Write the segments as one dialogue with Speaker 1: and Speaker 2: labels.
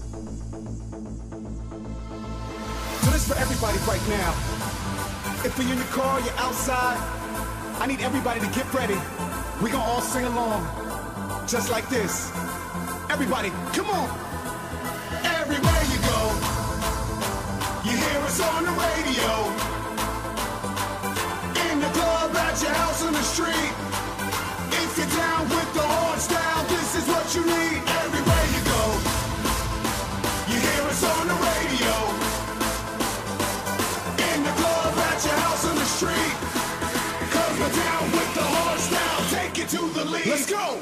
Speaker 1: So this is for everybody right now. If you're in your car, you're outside, I need everybody to get ready. We gonna all sing along, just like this. Everybody, come on. Everywhere you go, you hear us on the radio. In the club, at your house, on the street. If you're down with the hard style, this is what you need. Everywhere you go, you hear us on the radio. In the club, at your house, on the street. Cause we're down with the hard style, take it to the lead. Let's go!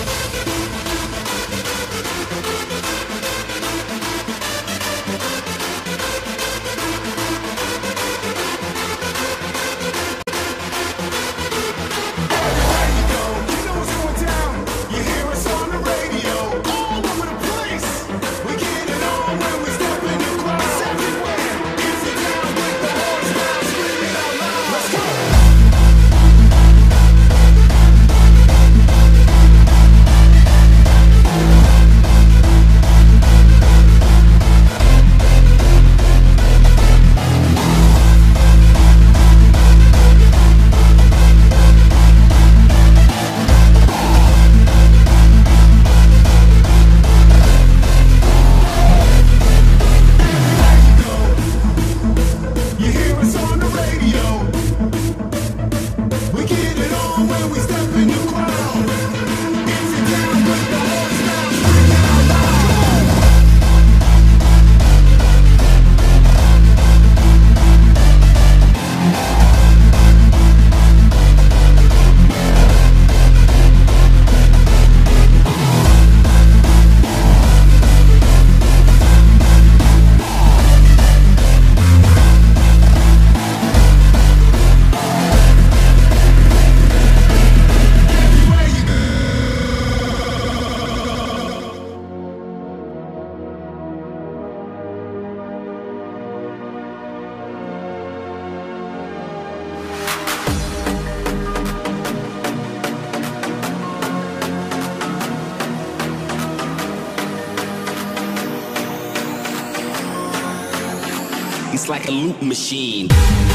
Speaker 2: It's like a loop machine.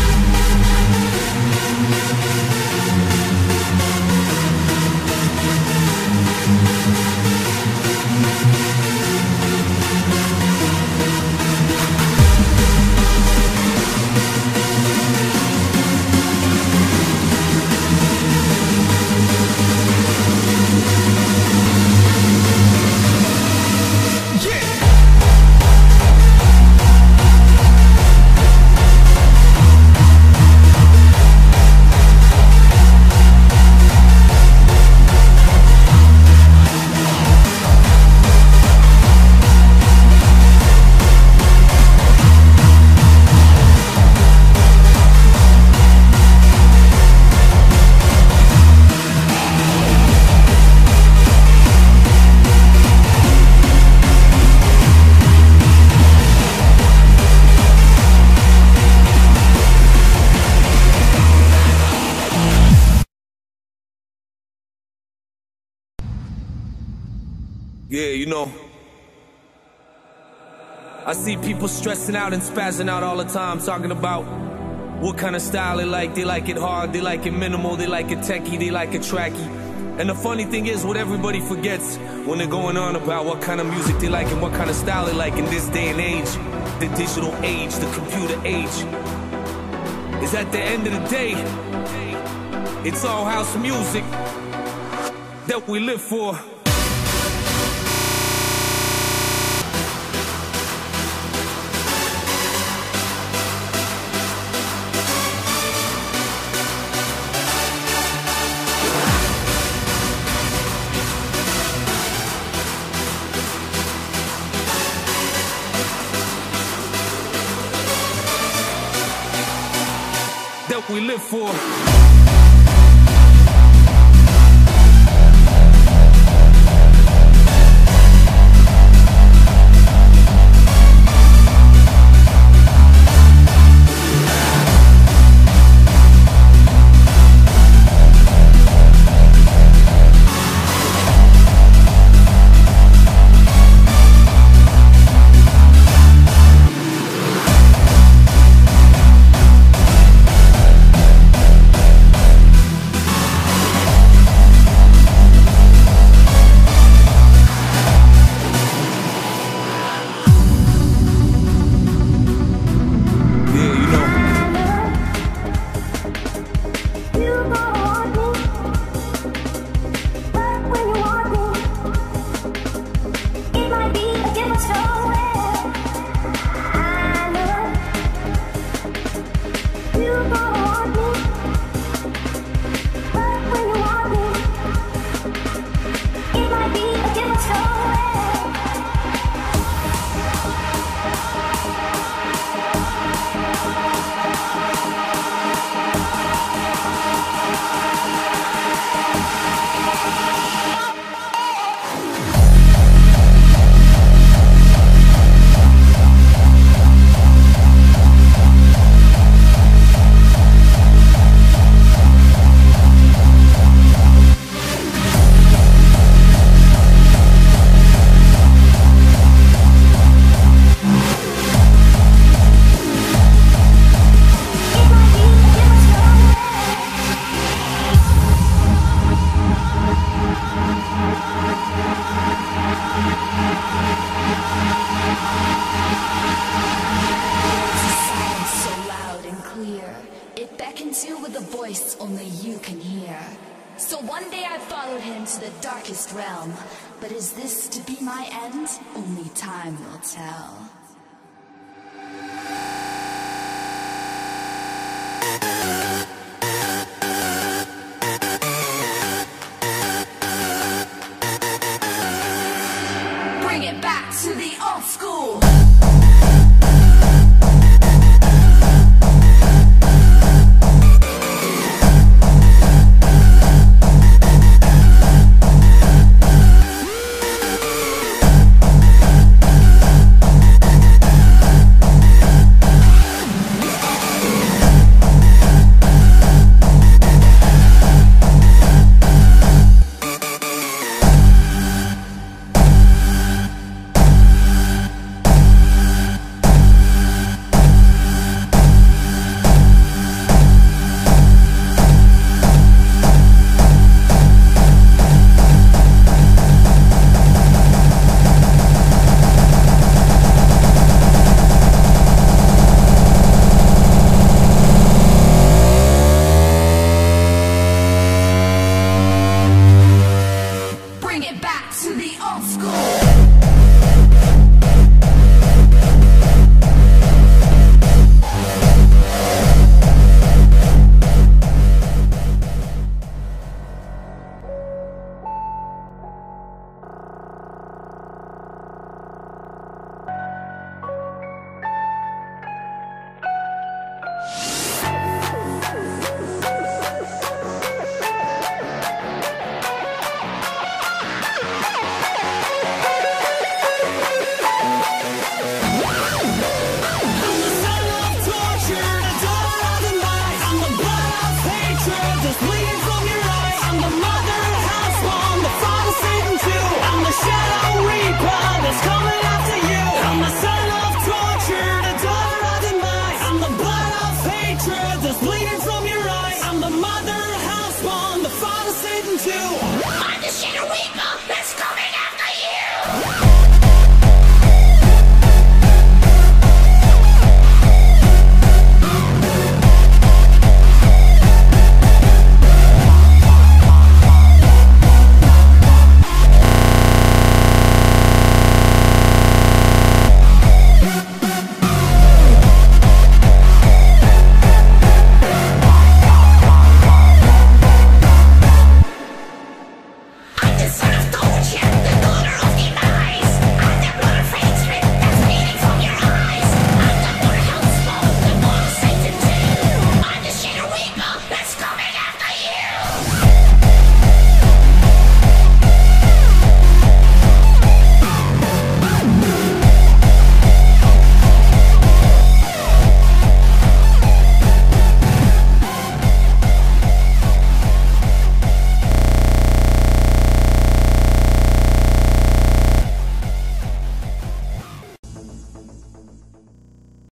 Speaker 3: Yeah, you know, I see people stressing out and spazzing out all the time, talking about what kind of style they like. They like it hard, they like it minimal, they like it techie, they like it tracky. And the funny thing is, what everybody forgets when they're going on about what kind of music they like and what kind of style they like in this day and age, the digital age, the computer age, is at the end of the day, it's all house music that we live for. That we live for.
Speaker 4: I can do with a voice only you can hear. So one day I followed him to the darkest realm. But is this to be my end? Only time will tell. Bring it back to the old school.